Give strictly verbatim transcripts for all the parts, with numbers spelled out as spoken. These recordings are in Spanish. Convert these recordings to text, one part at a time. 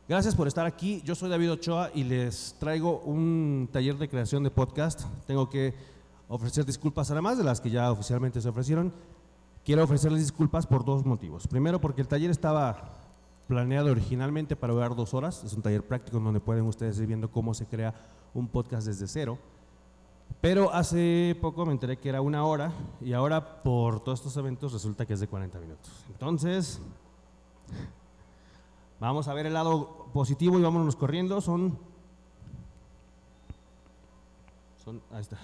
Gracias por estar aquí. Yo soy David Ochoa y les traigo un taller de creación de podcast. Tengo que ofrecer disculpas, además de las que ya oficialmente se ofrecieron. Quiero ofrecerles disculpas por dos motivos. Primero, porque el taller estaba planeado originalmente para durar dos horas. Es un taller práctico en donde pueden ustedes ir viendo cómo se crea un podcast desde cero. Pero hace poco me enteré que era una hora y ahora por todos estos eventos resulta que es de cuarenta minutos. Entonces, vamos a ver el lado positivo y vámonos corriendo. Son, son ahí está.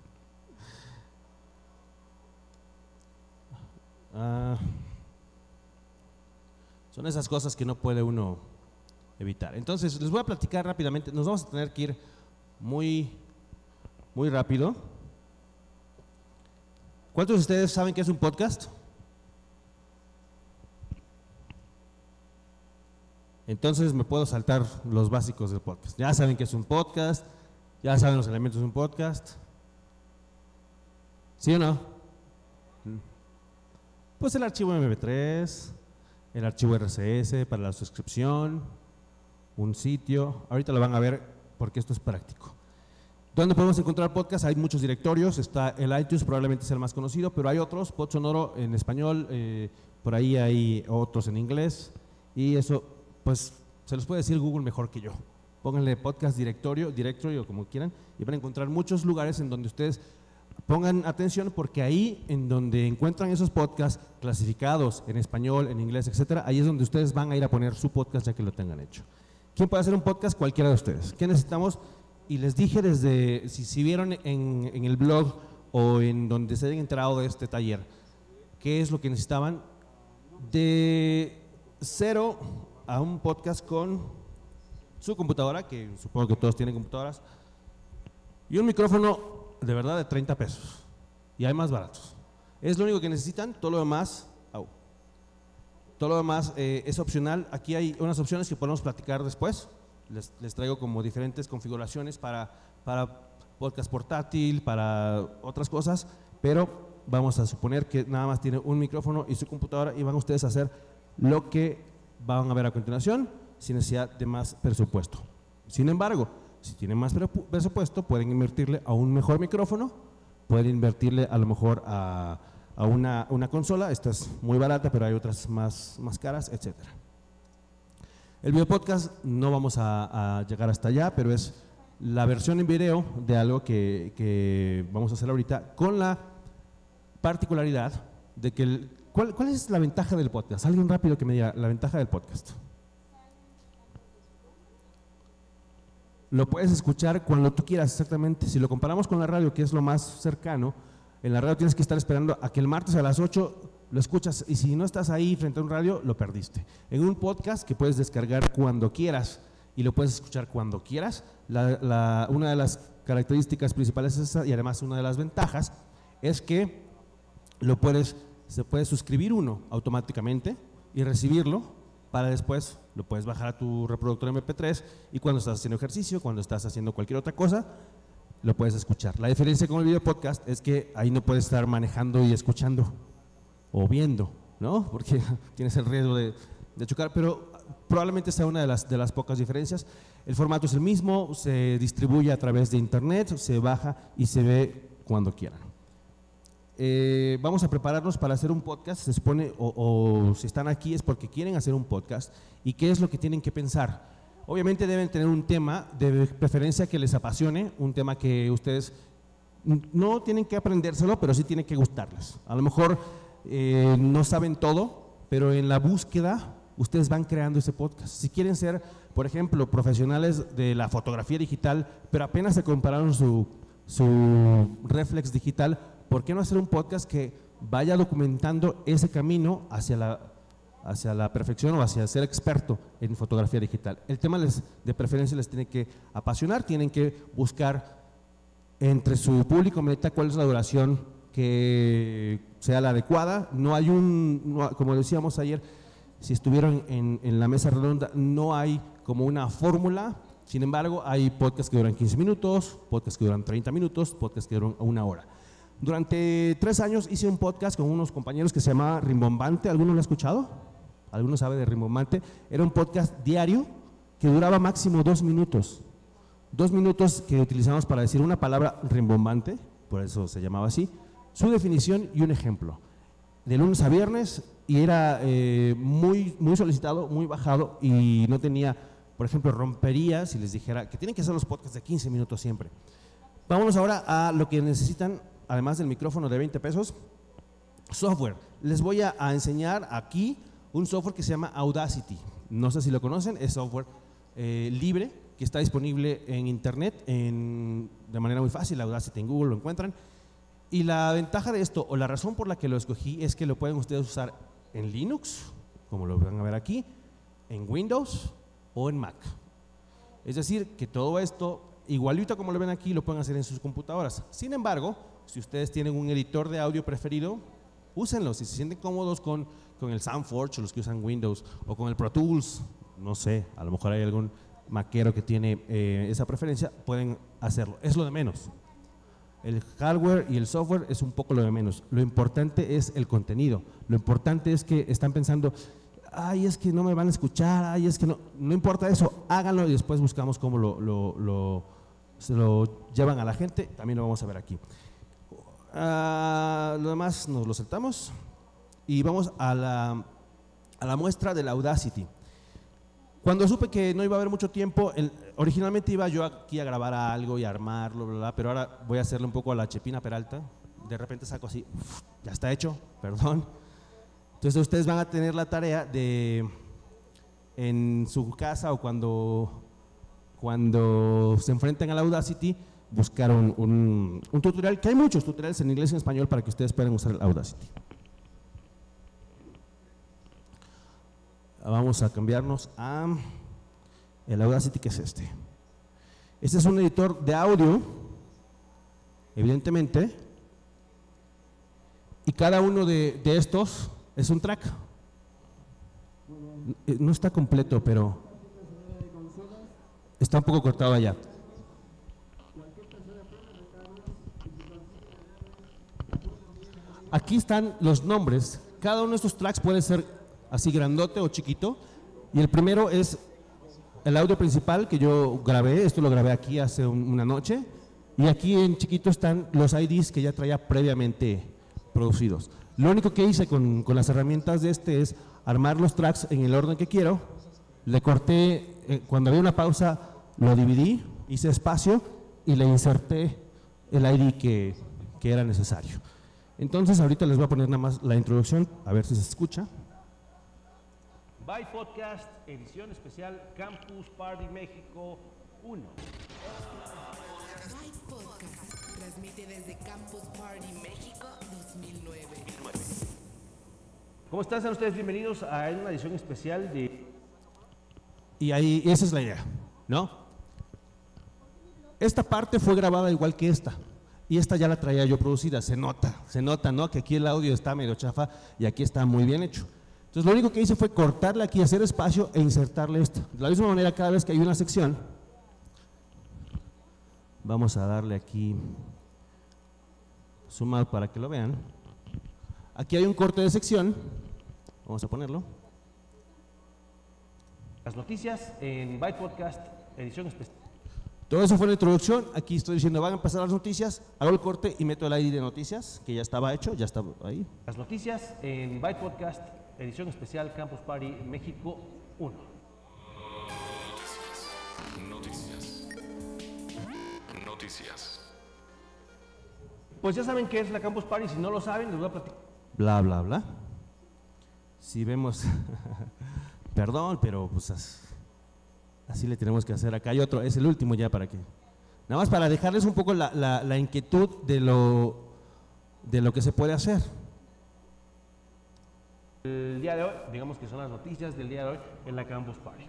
Uh, son esas cosas que no puede uno evitar. Entonces, les voy a platicar rápidamente. Nos vamos a tener que ir muy, muy rápido. ¿Cuántos de ustedes saben qué es un podcast? Entonces me puedo saltar los básicos del podcast. Ya saben qué es un podcast, ya saben los elementos de un podcast. ¿Sí o no? Pues el archivo eme pe tres, el archivo erre ese ese para la suscripción, un sitio. Ahorita lo van a ver porque esto es práctico. ¿Dónde podemos encontrar podcast? Hay muchos directorios. Está el iTunes, probablemente sea el más conocido, pero hay otros, Podsonoro en español, eh, por ahí hay otros en inglés y eso pues se los puede decir Google mejor que yo. Pónganle podcast directorio, directory o como quieran y van a encontrar muchos lugares en donde ustedes pongan atención, porque ahí en donde encuentran esos podcasts clasificados en español, en inglés, etcétera, ahí es donde ustedes van a ir a poner su podcast ya que lo tengan hecho. ¿Quién puede hacer un podcast? Cualquiera de ustedes. ¿Qué necesitamos? Y les dije desde, si, si vieron en, en el blog o en donde se hayan enterado de este taller, ¿qué es lo que necesitaban? De cero a un podcast con su computadora, que supongo que todos tienen computadoras, y un micrófono de verdad de treinta pesos, y hay más baratos. Es lo único que necesitan. Todo lo demás, au, todo lo demás eh, es opcional. Aquí hay unas opciones que podemos platicar después. Les, les traigo como diferentes configuraciones para, para podcast portátil, para otras cosas, pero vamos a suponer que nada más tiene un micrófono y su computadora y van ustedes a hacer lo que van a ver a continuación sin necesidad de más presupuesto. Sin embargo, si tienen más presupuesto, pueden invertirle a un mejor micrófono, pueden invertirle a lo mejor a, a una, una consola. Esta es muy barata, pero hay otras más, más caras, etcétera. El video podcast no vamos a, a llegar hasta allá, pero es la versión en video de algo que, que vamos a hacer ahorita, con la particularidad de que el, ¿cuál, ¿cuál es la ventaja del podcast? Alguien rápido que me diga la ventaja del podcast. Lo puedes escuchar cuando tú quieras, exactamente. Si lo comparamos con la radio, que es lo más cercano, en la radio tienes que estar esperando a que el martes a las ocho lo escuchas, y si no estás ahí frente a un radio, lo perdiste. En un podcast que puedes descargar cuando quieras y lo puedes escuchar cuando quieras, la, la, una de las características principales es esa, y además una de las ventajas es que lo puedes, se puede suscribir uno automáticamente y recibirlo para después. Lo puedes bajar a tu reproductor eme pe tres y cuando estás haciendo ejercicio, cuando estás haciendo cualquier otra cosa, lo puedes escuchar. La diferencia con el video podcast es que ahí no puedes estar manejando y escuchando o viendo, ¿no? Porque tienes el riesgo de, de chocar, pero probablemente sea una de las, de las pocas diferencias. El formato es el mismo, se distribuye a través de internet, se baja y se ve cuando quieran. Eh, vamos a prepararnos para hacer un podcast. Se supone, o, o si están aquí es porque quieren hacer un podcast. ¿Y qué es lo que tienen que pensar? Obviamente deben tener un tema de preferencia que les apasione, un tema que ustedes no tienen que aprendérselo, pero sí tienen que gustarles. A lo mejor eh, no saben todo, pero en la búsqueda ustedes van creando ese podcast. Si quieren ser, por ejemplo, profesionales de la fotografía digital, pero apenas se compraron su, su reflex digital, ¿por qué no hacer un podcast que vaya documentando ese camino hacia la, hacia la perfección o hacia ser experto en fotografía digital? El tema les, de preferencia les tiene que apasionar, tienen que buscar entre su público meta cuál es la duración que sea la adecuada. No hay un, no, como decíamos ayer, si estuvieron en, en la mesa redonda, no hay como una fórmula. Sin embargo, hay podcasts que duran quince minutos, podcasts que duran treinta minutos, podcasts que duran una hora. Durante tres años hice un podcast con unos compañeros que se llamaba Rimbombante. ¿Alguno lo ha escuchado? ¿Alguno sabe de Rimbombante? Era un podcast diario que duraba máximo dos minutos. Dos minutos que utilizamos para decir una palabra rimbombante, por eso se llamaba así, su definición y un ejemplo. De lunes a viernes, y era eh, muy, muy solicitado, muy bajado, y no tenía, por ejemplo, rompería si les dijera que tienen que hacer los podcasts de quince minutos siempre. Vámonos ahora a lo que necesitan, además del micrófono de veinte pesos, software. Les voy a, a enseñar aquí un software que se llama Audacity. No sé si lo conocen, es software eh, libre que está disponible en internet en, de manera muy fácil. Audacity en Google lo encuentran. Y la ventaja de esto, o la razón por la que lo escogí, es que lo pueden ustedes usar en Linux, como lo van a ver aquí, en Windows o en Mac. Es decir, que todo esto, igualito como lo ven aquí, lo pueden hacer en sus computadoras. Sin embargo, si ustedes tienen un editor de audio preferido, úsenlo. Si se sienten cómodos con, con el SoundForge, los que usan Windows, o con el Pro Tools, no sé, a lo mejor hay algún maquero que tiene eh, esa preferencia, pueden hacerlo. Es lo de menos. El hardware y el software es un poco lo de menos. Lo importante es el contenido. Lo importante es que están pensando, ay, es que no me van a escuchar, ay, es que no. No importa eso, háganlo y después buscamos cómo lo, lo, lo, se lo llevan a la gente. También lo vamos a ver aquí. Uh, lo demás nos lo saltamos y vamos a la, a la muestra del Audacity. Cuando supe que no iba a haber mucho tiempo, el, originalmente iba yo aquí a grabar algo y a armarlo, bla, bla, pero ahora voy a hacerle un poco a la Chepina Peralta. De repente saco así, uf, ya está hecho, perdón. Entonces ustedes van a tener la tarea de, en su casa o cuando, cuando se enfrenten al Audacity, buscar un, un, un tutorial, que hay muchos tutoriales en inglés y en español para que ustedes puedan usar el Audacity. Vamos a cambiarnos a el Audacity, que es este. Este es un editor de audio, evidentemente, y cada uno de, de estos es un track. No está completo, pero está un poco cortado allá. Aquí están los nombres. Cada uno de estos tracks puede ser así grandote o chiquito, y el primero es el audio principal que yo grabé. Esto lo grabé aquí hace un, una noche, y aquí en chiquito están los I Ds que ya traía previamente producidos. Lo único que hice con, con las herramientas de este es armar los tracks en el orden que quiero. Le corté, eh, cuando había una pausa lo dividí, hice espacio y le inserté el I D que, que era necesario. Entonces ahorita les voy a poner nada más la introducción, a ver si se escucha. Byte Podcast, edición especial Campus Party México uno. Byte Podcast, transmite desde Campus Party México dos mil nueve. ¿Cómo están? Sean ustedes bienvenidos a una edición especial de... Y ahí, esa es la idea, ¿no? Esta parte fue grabada igual que esta, y esta ya la traía yo producida. Se nota, se nota, ¿no? Que aquí el audio está medio chafa y aquí está muy bien hecho. Entonces lo único que hice fue cortarle aquí, hacer espacio e insertarle esto. De la misma manera, cada vez que hay una sección, vamos a darle aquí zoom out para que lo vean. Aquí hay un corte de sección, vamos a ponerlo. Las noticias en Byte Podcast, edición especial. Todo eso fue la introducción. Aquí estoy diciendo, van a empezar las noticias, hago el corte y meto el I D de noticias, que ya estaba hecho, ya está ahí. Las noticias en Byte Podcast, edición especial Campus Party México uno. Noticias. Noticias. Noticias. Pues ya saben qué es la Campus Party. Si no lo saben, les voy a platicar. Bla, bla, bla. Si vemos, perdón, pero pues as, así le tenemos que hacer. Acá hay otro, es el último ya para que, nada más para dejarles un poco la, la, la inquietud de lo, de lo que se puede hacer. El día de hoy, digamos que son las noticias del día de hoy en la Campus Party.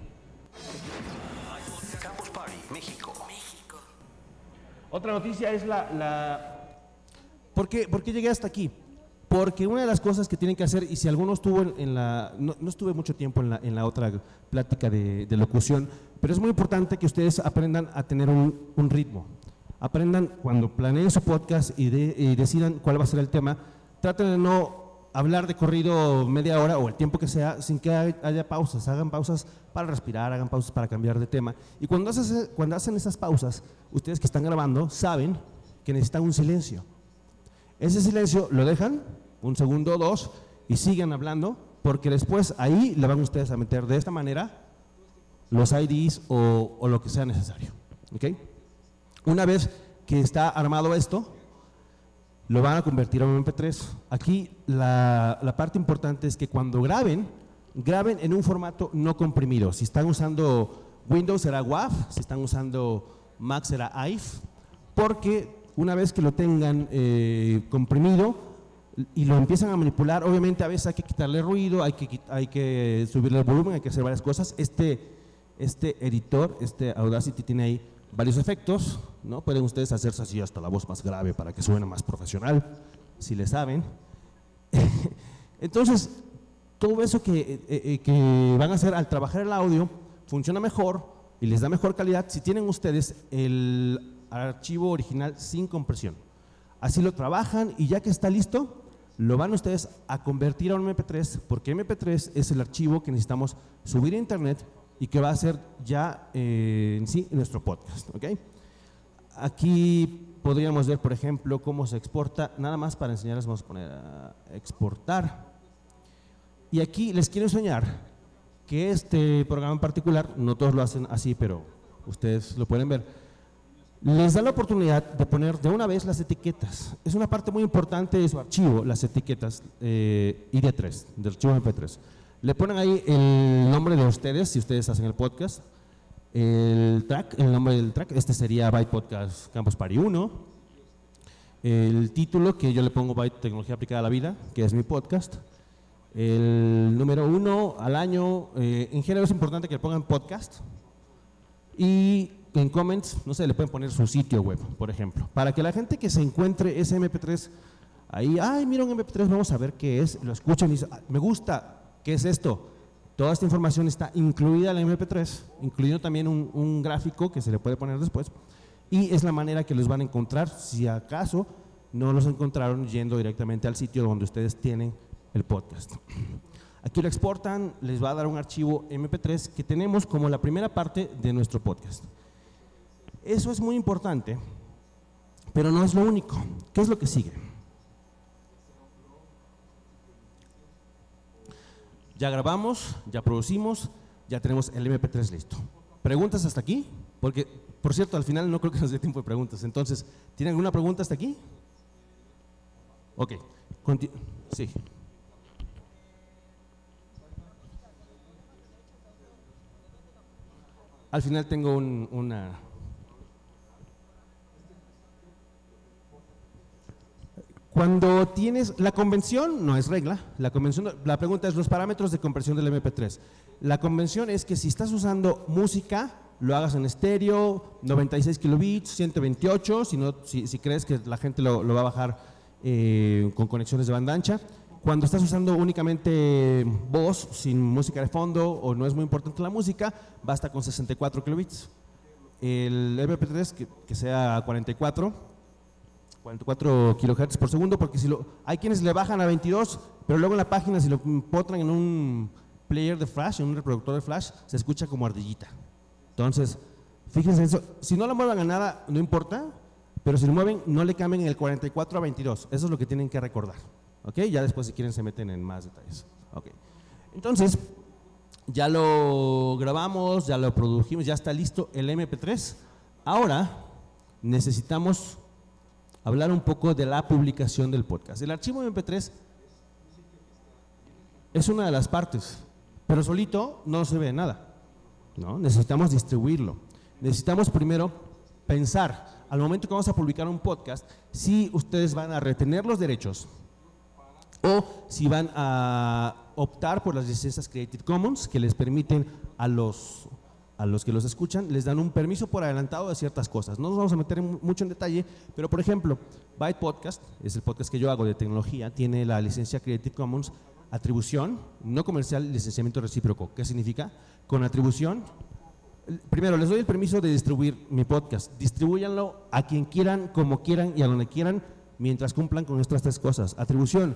Campus Party México. México. Otra noticia es la... la... ¿Por qué, ¿Por qué llegué hasta aquí? Porque una de las cosas que tienen que hacer, y si alguno estuvo en, en la, no, no estuve mucho tiempo en la, en la otra plática de, de locución, pero es muy importante que ustedes aprendan a tener un, un ritmo. Aprendan cuando planeen su podcast y, de, y decidan cuál va a ser el tema, traten de no hablar de corrido media hora o el tiempo que sea sin que haya pausas. Hagan pausas para respirar, hagan pausas para cambiar de tema. Y cuando, haces, cuando hacen esas pausas, ustedes que están grabando saben que necesitan un silencio. Ese silencio lo dejan un segundo o dos y siguen hablando, porque después ahí le van ustedes a meter de esta manera los I Ds o, o lo que sea necesario. ¿Okay? Una vez que está armado esto, lo van a convertir a un eme pe tres. Aquí la, la parte importante es que cuando graben, graben en un formato no comprimido. Si están usando Windows será WAV, si están usando Mac será A I F, porque una vez que lo tengan eh, comprimido y lo empiezan a manipular, obviamente a veces hay que quitarle ruido, hay que, hay que subirle el volumen, hay que hacer varias cosas. Este, este editor, este Audacity tiene ahí varios efectos, ¿no? Pueden ustedes hacerse así hasta la voz más grave para que suene más profesional, si le saben. Entonces, todo eso que, eh, que van a hacer al trabajar el audio funciona mejor y les da mejor calidad si tienen ustedes el archivo original sin compresión. Así lo trabajan y ya que está listo, lo van ustedes a convertir a un eme pe tres, porque eme pe tres es el archivo que necesitamos subir a internet y que va a ser ya eh, en sí nuestro podcast. ¿Okay? Aquí podríamos ver, por ejemplo, cómo se exporta. Nada más para enseñarles, vamos a poner a exportar. Y aquí les quiero enseñar que este programa en particular, no todos lo hacen así, pero ustedes lo pueden ver, les da la oportunidad de poner de una vez las etiquetas. Es una parte muy importante de su archivo, las etiquetas eh, I D tres, del archivo eme pe tres. Le ponen ahí el nombre de ustedes, si ustedes hacen el podcast, el track, el nombre del track, este sería Byte Podcast Campus Party uno, el título que yo le pongo Byte Tecnología Aplicada a la Vida, que es mi podcast, el número uno al año, eh, en general es importante que le pongan podcast, y en comments, no sé, le pueden poner su sitio web, por ejemplo, para que la gente que se encuentre ese eme pe tres ahí, ay, mira un eme pe tres, vamos a ver qué es, lo escuchan y dicen, ah, me gusta. ¿Qué es esto? Toda esta información está incluida en la eme pe tres, incluyendo también un, un gráfico que se le puede poner después, y es la manera que los van a encontrar si acaso no los encontraron yendo directamente al sitio donde ustedes tienen el podcast. Aquí lo exportan, les va a dar un archivo eme pe tres que tenemos como la primera parte de nuestro podcast. Eso es muy importante, pero no es lo único. ¿Qué es lo que sigue? Ya grabamos, ya producimos, ya tenemos el eme pe tres listo. ¿Preguntas hasta aquí? Porque, por cierto, al final no creo que nos dé tiempo de preguntas. Entonces, ¿tienen alguna pregunta hasta aquí? Ok. Conti- sí. Al final tengo un, una… Cuando tienes, la convención no es regla, la convención, la pregunta es los parámetros de compresión del eme pe tres. La convención es que si estás usando música, lo hagas en estéreo, noventa y seis kilobits, ciento veintiocho, si, no, si, si crees que la gente lo, lo va a bajar eh, con conexiones de banda ancha. Cuando estás usando únicamente voz, sin música de fondo, o no es muy importante la música, basta con sesenta y cuatro kilobits. El eme pe tres que, que sea cuarenta y cuatro kilohertz por segundo, porque si lo, hay quienes le bajan a veintidós, pero luego en la página si lo potran en un player de flash, en un reproductor de flash, se escucha como ardillita. Entonces, fíjense en eso, si no lo muevan a nada, no importa, pero si lo mueven, no le cambien el cuarenta y cuatro a veintidós, eso es lo que tienen que recordar, ¿ok? Ya después si quieren se meten en más detalles, ¿ok? Entonces, ya lo grabamos, ya lo produjimos, ya está listo el eme pe tres, ahora necesitamos hablar un poco de la publicación del podcast. El archivo eme pe tres es una de las partes, pero solito no se ve nada, ¿no? Necesitamos distribuirlo. Necesitamos primero pensar, al momento que vamos a publicar un podcast, si ustedes van a retener los derechos o si van a optar por las licencias Creative Commons que les permiten a los a los que los escuchan, les dan un permiso por adelantado de ciertas cosas. No nos vamos a meter en mucho en detalle, pero por ejemplo, Byte Podcast, es el podcast que yo hago de tecnología, tiene la licencia Creative Commons, atribución, no comercial, licenciamiento recíproco. ¿Qué significa? Con atribución, primero les doy el permiso de distribuir mi podcast, distribúyanlo a quien quieran, como quieran y a donde quieran, mientras cumplan con estas tres cosas. Atribución,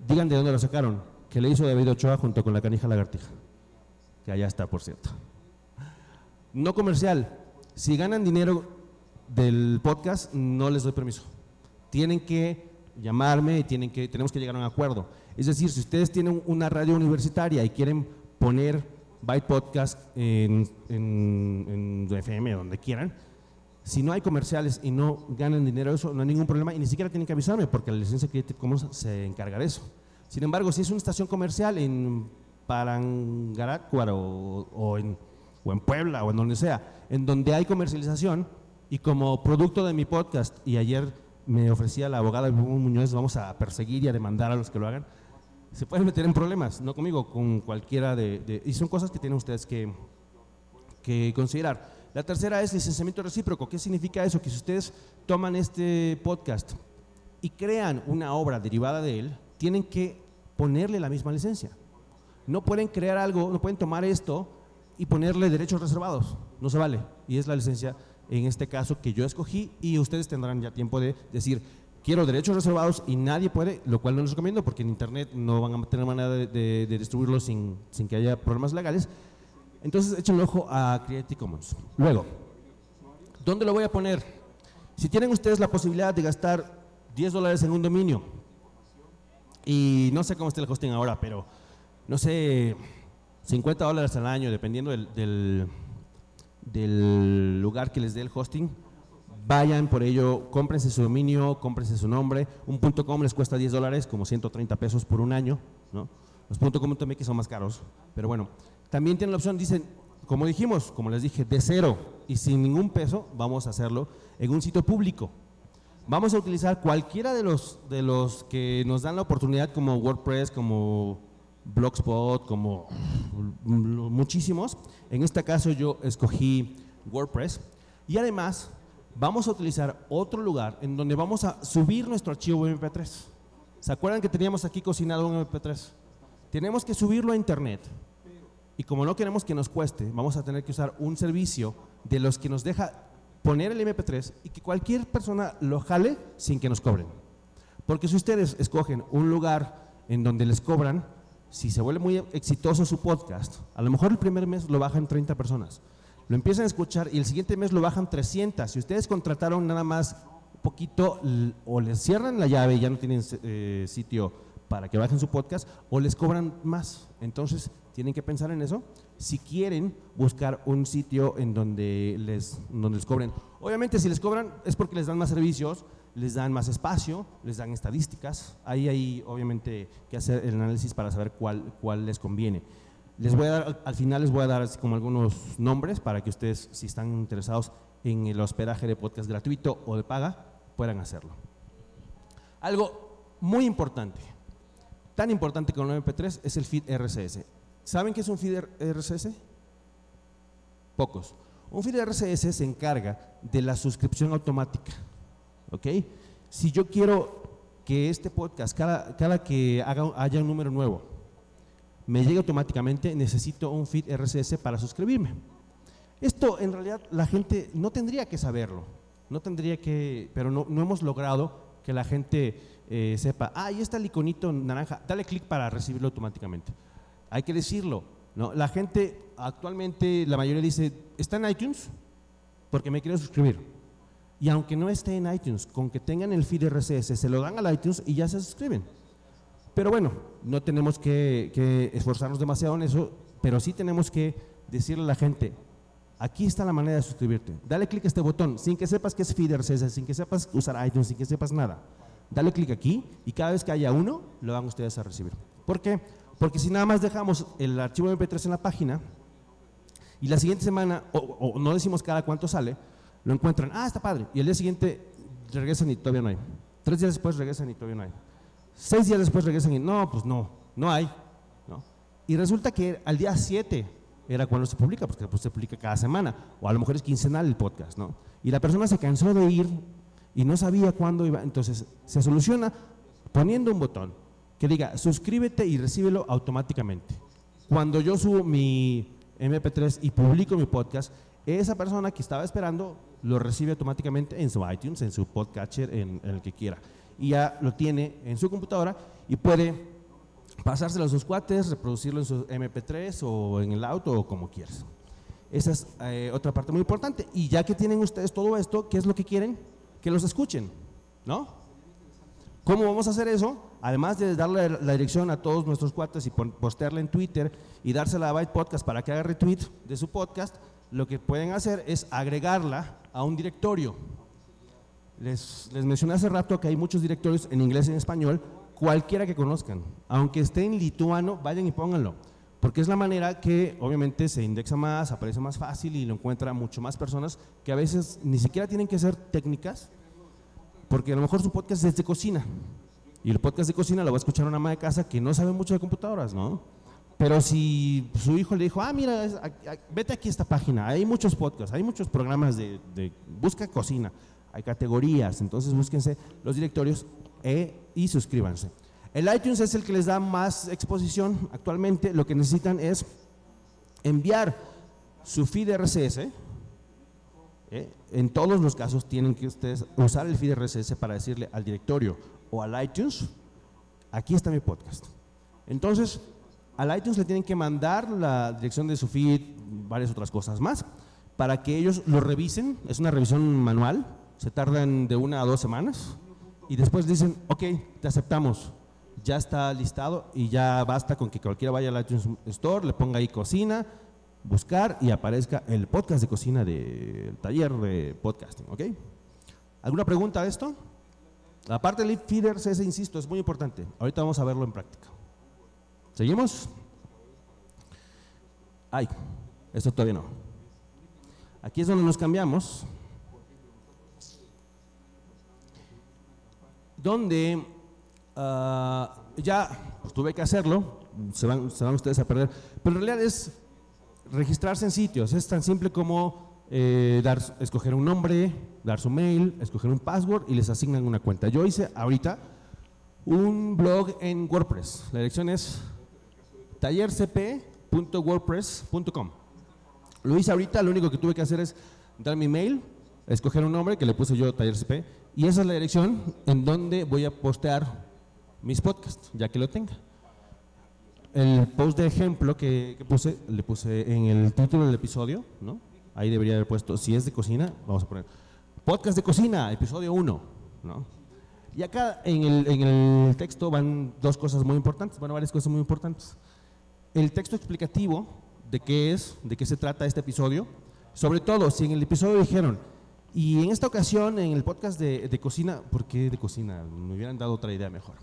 digan de dónde lo sacaron, que le hizo David Ochoa junto con la canija lagartija, que allá está, por cierto. No comercial, si ganan dinero del podcast, no les doy permiso. Tienen que llamarme y tienen que, tenemos que llegar a un acuerdo. Es decir, si ustedes tienen una radio universitaria y quieren poner Byte Podcast en, en, en F M, donde quieran, si no hay comerciales y no ganan dinero de eso, no hay ningún problema y ni siquiera tienen que avisarme porque la licencia Creative Commons se encarga de eso. Sin embargo, si es una estación comercial en Parangarácuaro o, o, en, o en Puebla o en donde sea, en donde hay comercialización y como producto de mi podcast, y ayer me ofrecía la abogada Muñoz, vamos a perseguir y a demandar a los que lo hagan, se pueden meter en problemas, no conmigo, con cualquiera de, de y son cosas que tienen ustedes que, que considerar. La tercera es licenciamiento recíproco. ¿Qué significa eso? Que si ustedes toman este podcast y crean una obra derivada de él, tienen que ponerle la misma licencia. No pueden crear algo, no pueden tomar esto y ponerle derechos reservados, no se vale. Y es la licencia, en este caso, que yo escogí y ustedes tendrán ya tiempo de decir, quiero derechos reservados y nadie puede, lo cual no les recomiendo porque en internet no van a tener manera de, de, de distribuirlo sin, sin que haya problemas legales. Entonces echen un ojo a Creative Commons. Luego, ¿dónde lo voy a poner? Si tienen ustedes la posibilidad de gastar diez dólares en un dominio, y no sé cómo está el hosting ahora, pero no sé, cincuenta dólares al año, dependiendo del, del, del lugar que les dé el hosting, vayan por ello, cómprense su dominio, cómprense su nombre. Un .com les cuesta diez dólares, como ciento treinta pesos por un año, ¿no? Los .com también que son más caros, pero bueno. También tienen la opción, dicen, como dijimos, como les dije, de cero y sin ningún peso, vamos a hacerlo en un sitio público. Vamos a utilizar cualquiera de los, de los que nos dan la oportunidad, como WordPress, como Blogspot, como muchísimos. En este caso yo escogí WordPress y además vamos a utilizar otro lugar en donde vamos a subir nuestro archivo eme pe tres. ¿Se acuerdan que teníamos aquí cocinado un eme pe tres? Tenemos que subirlo a internet. Y como no queremos que nos cueste, vamos a tener que usar un servicio de los que nos deja poner el eme pe tres y que cualquier persona lo jale sin que nos cobren. Porque si ustedes escogen un lugar en donde les cobran, si se vuelve muy exitoso su podcast, a lo mejor el primer mes lo bajan treinta personas, lo empiezan a escuchar y el siguiente mes lo bajan trescientas. Si ustedes contrataron nada más un poquito, o les cierran la llave y ya no tienen eh, sitio para que bajen su podcast, o les cobran más. Entonces tienen que pensar en eso si quieren buscar un sitio en donde les, donde les cobren. Obviamente si les cobran es porque les dan más servicios, les dan más espacio, les dan estadísticas. Ahí hay obviamente que hacer el análisis para saber cuál, cuál les conviene. Les voy a dar, al final les voy a dar así como algunos nombres para que ustedes, si están interesados en el hospedaje de podcast gratuito o de paga, puedan hacerlo. Algo muy importante, tan importante como el eme pe tres, es el feed erre ese ese. ¿Saben qué es un feed erre ese ese? Pocos. Un feed erre ese ese se encarga de la suscripción automática. ¿Ok? Si yo quiero que este podcast, cada, cada que haga, haya un número nuevo, me llegue automáticamente, necesito un feed erre ese ese para suscribirme. Esto en realidad la gente no tendría que saberlo, no tendría que, pero no, no hemos logrado que la gente eh, sepa, ah, ahí está el iconito naranja, dale clic para recibirlo automáticamente. Hay que decirlo, ¿no? La gente actualmente, la mayoría dice, ¿está en iTunes? Porque me quiero suscribir. Y aunque no esté en iTunes, con que tengan el feed erre ese ese, se lo dan al iTunes y ya se suscriben. Pero bueno, no tenemos que, que esforzarnos demasiado en eso, pero sí tenemos que decirle a la gente, aquí está la manera de suscribirte. Dale clic a este botón, sin que sepas que es feed erre ese ese, sin que sepas usar iTunes, sin que sepas nada. Dale clic aquí y cada vez que haya uno, lo van ustedes a recibir. ¿Por qué? Porque si nada más dejamos el archivo eme pe tres en la página y la siguiente semana, o, o no decimos cada cuánto sale, lo encuentran, ah, está padre, y el día siguiente regresan y todavía no hay. Tres días después regresan y todavía no hay. Seis días después regresan y no, pues no, no hay, ¿no? Y resulta que al día siete era cuando se publica, porque pues se publica cada semana, o a lo mejor es quincenal el podcast, ¿no? Y la persona se cansó de ir y no sabía cuándo iba, entonces se soluciona poniendo un botón que diga suscríbete y recíbelo automáticamente. Cuando yo subo mi eme pe tres y publico mi podcast, esa persona que estaba esperando lo recibe automáticamente en su iTunes, en su podcatcher, en, en el que quiera. Y ya lo tiene en su computadora y puede pasárselo a sus cuates, reproducirlo en su eme pe tres o en el auto o como quieras. Esa es eh, otra parte muy importante. Y ya que tienen ustedes todo esto, ¿qué es lo que quieren? Que los escuchen, ¿no? ¿Cómo vamos a hacer eso? Además de darle la dirección a todos nuestros cuates y postearla en Twitter y dársela a Byte Podcast para que haga retweet de su podcast, lo que pueden hacer es agregarla a un directorio. Les, les mencioné hace rato que hay muchos directorios en inglés y en español, cualquiera que conozcan, aunque esté en lituano, vayan y pónganlo, porque es la manera que obviamente se indexa más, aparece más fácil y lo encuentra mucho más personas que a veces ni siquiera tienen que ser técnicas, porque a lo mejor su podcast es de cocina y el podcast de cocina lo va a escuchar una ama de casa que no sabe mucho de computadoras, ¿no? Pero si su hijo le dijo, ah, mira, es, a, a, vete aquí a esta página, hay muchos podcasts, hay muchos programas de, de busca cocina, hay categorías, entonces búsquense los directorios e, y suscríbanse. El iTunes es el que les da más exposición actualmente. Lo que necesitan es enviar su feed erre ese ese. ¿eh? En todos los casos tienen que ustedes usar el feed erre ese ese para decirle al directorio o al iTunes, aquí está mi podcast. Entonces, al iTunes le tienen que mandar la dirección de su feed, varias otras cosas más, para que ellos lo revisen. Es una revisión manual, se tardan de una a dos semanas y después dicen, ok, te aceptamos, ya está listado y ya basta con que cualquiera vaya al iTunes Store, le ponga ahí cocina, buscar y aparezca el podcast de cocina del taller de podcasting, ¿ok? ¿Alguna pregunta de esto? La parte del feed erre ese ese, insisto, es muy importante. Ahorita vamos a verlo en práctica. ¿Seguimos? Ay, esto todavía no. Aquí es donde nos cambiamos. Donde uh, ya pues, tuve que hacerlo, se van, se van ustedes a perder, pero en realidad es registrarse en sitios. Es tan simple como eh, dar, escoger un nombre, dar su mail, escoger un password y les asignan una cuenta. Yo hice ahorita un blog en WordPress. La dirección es taller c p punto wordpress punto com. Lo hice ahorita, lo único que tuve que hacer es dar mi mail, escoger un nombre que le puse yo taller c p y esa es la dirección en donde voy a postear mis podcasts, ya que lo tenga. El post de ejemplo que, que puse, le puse en el título del episodio, ¿no? Ahí debería haber puesto, si es de cocina, vamos a poner podcast de cocina, episodio uno, ¿no? Y acá en el, en el texto van dos cosas muy importantes, bueno, varias cosas muy importantes. El texto explicativo de qué es, de qué se trata este episodio, sobre todo si en el episodio dijeron, y en esta ocasión en el podcast de, de cocina, ¿por qué de cocina? Me hubieran dado otra idea mejor.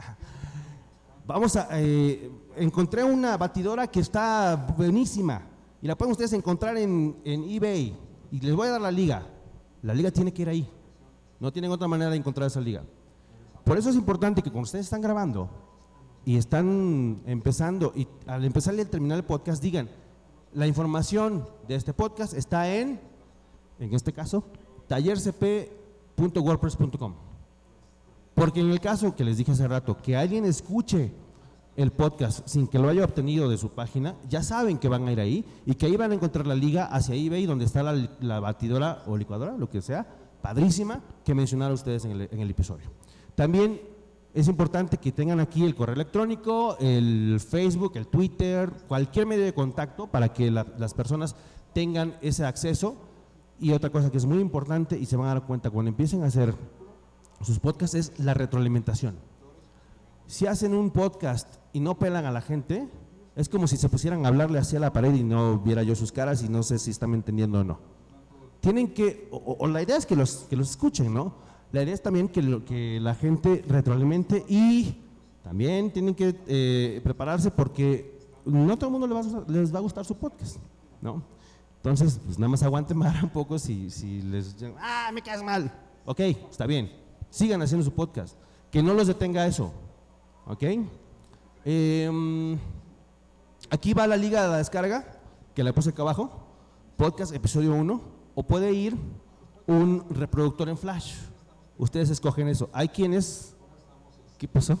Vamos a, eh, encontré una batidora que está buenísima y la pueden ustedes encontrar en, en eBay y les voy a dar la liga. La liga tiene que ir ahí, no tienen otra manera de encontrar esa liga. Por eso es importante que cuando ustedes están grabando y están empezando, y al empezar y al terminar el podcast digan, la información de este podcast está en, en este caso, taller c p punto wordpress punto com. Porque en el caso que les dije hace rato, que alguien escuche el podcast sin que lo haya obtenido de su página, ya saben que van a ir ahí y que ahí van a encontrar la liga hacia eBay donde está la, la batidora o licuadora, lo que sea, padrísima, que mencionaron ustedes en el, en el episodio. También es importante que tengan aquí el correo electrónico, el Facebook, el Twitter, cualquier medio de contacto para que la, las personas tengan ese acceso. Y otra cosa que es muy importante y se van a dar cuenta cuando empiecen a hacer sus podcasts es la retroalimentación. Si hacen un podcast y no pelan a la gente, es como si se pusieran a hablarle hacia la pared y no viera yo sus caras y no sé si están entendiendo o no. Tienen que, o, o la idea es que los, que los escuchen, ¿no? La idea es también que, lo, que la gente retroalimente y también tienen que eh, prepararse porque no a todo el mundo les va, a, les va a gustar su podcast, ¿no? Entonces, pues nada más aguanten más un poco si, si les dicen, ah, me caes mal. Ok, está bien, sigan haciendo su podcast, que no los detenga eso, ¿ok? Eh, aquí va la liga de la descarga, que la puse acá abajo, podcast episodio uno, o puede ir un reproductor en Flash. Ustedes escogen eso. Hay quienes, ¿qué pasó?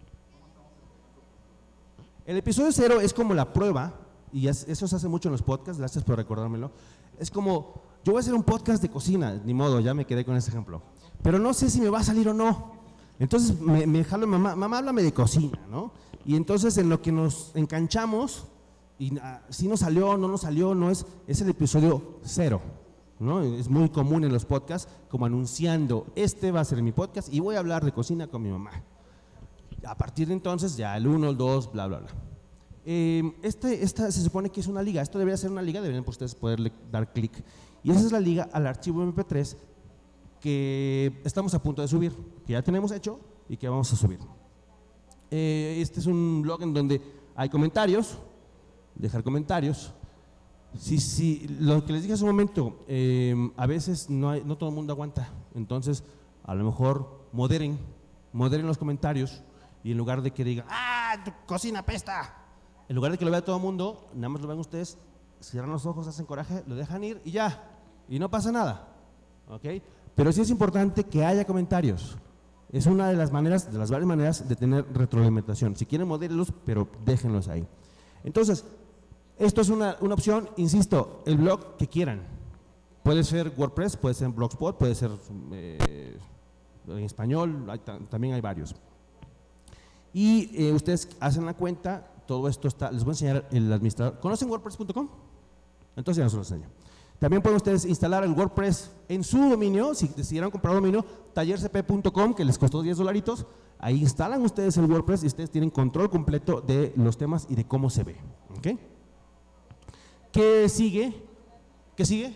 El episodio cero es como la prueba, y eso se hace mucho en los podcasts, gracias por recordármelo. Es como, yo voy a hacer un podcast de cocina, ni modo, ya me quedé con ese ejemplo, pero no sé si me va a salir o no. Entonces me, me jalo, mamá, mamá, háblame de cocina, ¿no? Y entonces en lo que nos enganchamos, y ah, si nos salió, no nos salió, no es, es el episodio cero, ¿no? Es muy común en los podcasts, como anunciando, este va a ser mi podcast y voy a hablar de cocina con mi mamá. A partir de entonces ya el uno, el dos, bla, bla, bla. Eh, este, esta se supone que es una liga, esto debería ser una liga, deberían ustedes poderle dar clic. Y esa es la liga al archivo eme pe tres que estamos a punto de subir, que ya tenemos hecho y que vamos a subir. Eh, este es un blog en donde hay comentarios, dejar comentarios. Sí, sí, lo que les dije hace un momento, eh, a veces no, hay, no todo el mundo aguanta, entonces a lo mejor moderen, moderen los comentarios y en lugar de que digan, ¡ah, tu cocina pesta! En lugar de que lo vea todo el mundo, nada más lo ven ustedes, cierran los ojos, hacen coraje, lo dejan ir y ya, y no pasa nada, ¿ok? Pero sí es importante que haya comentarios. Es una de las maneras, de las varias maneras de tener retroalimentación. Si quieren, modérenlos, pero déjenlos ahí. Entonces, esto es una, una opción, insisto, el blog que quieran. Puede ser WordPress, puede ser Blogspot, puede ser eh, en español, hay, también hay varios. Y eh, ustedes hacen la cuenta, todo esto está, les voy a enseñar el administrador. ¿Conocen WordPress punto com? Entonces ya no se lo enseño. También pueden ustedes instalar el WordPress en su dominio, si decidieran comprar dominio, taller c p punto com, que les costó diez dolaritos. Ahí instalan ustedes el WordPress y ustedes tienen control completo de los temas y de cómo se ve. ¿Okay? ¿Qué sigue? ¿Qué sigue?